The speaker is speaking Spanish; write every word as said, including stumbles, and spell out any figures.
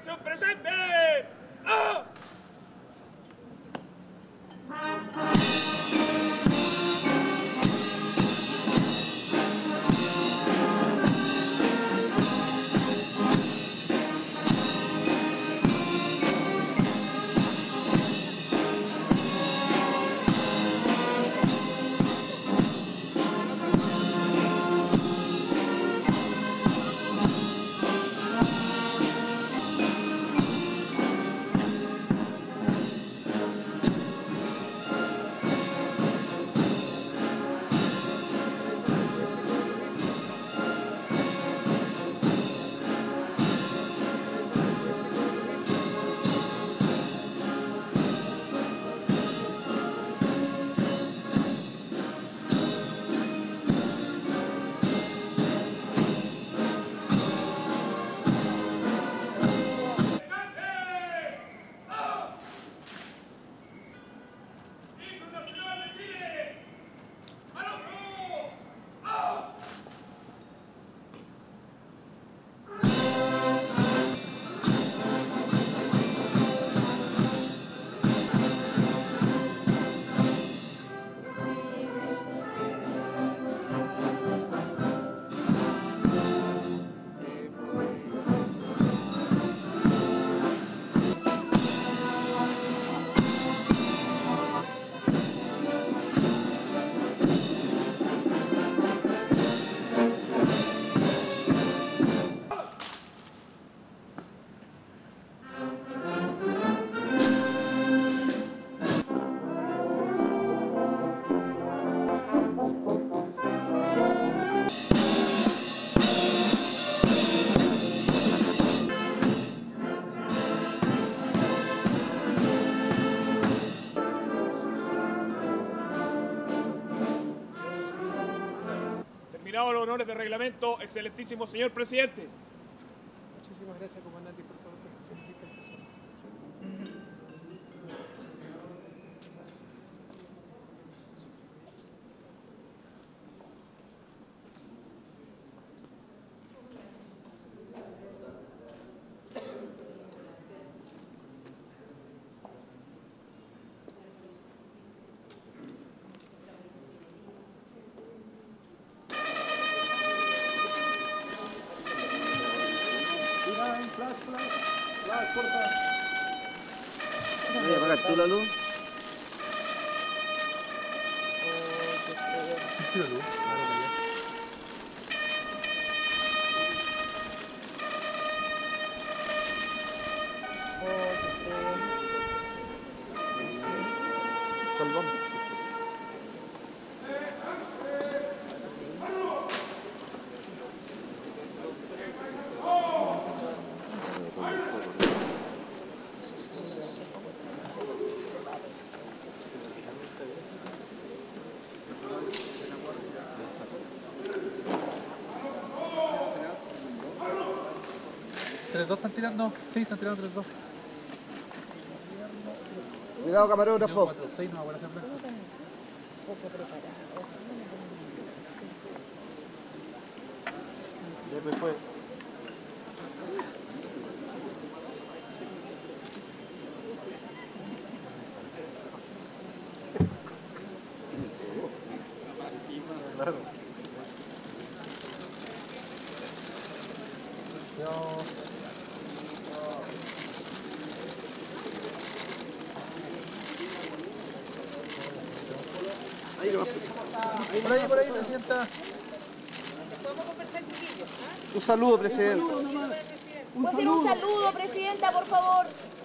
Corporación presente. ¡Ah! Terminados los honores de reglamento, excelentísimo señor presidente. Muchísimas gracias, comandante, y por favor, felicite al personal. Flash, flash, flash, corta. Voy a apagar tú la luz. ¿Qué la luz? Ahora para allá. Salvamos. ¿Tres dos están tirando? Sí, están tirando tres dos. Cuidado, camarógrafo. cuatro seis no va a aparecer blanco. Poco preparado. Ya me fue. Claro. Ahí lo Por ahí, por ahí, presidenta. ¿Podemos conversar, chiquillos? Un saludo, presidente. ¿Puedo hacer un saludo, presidenta, por favor?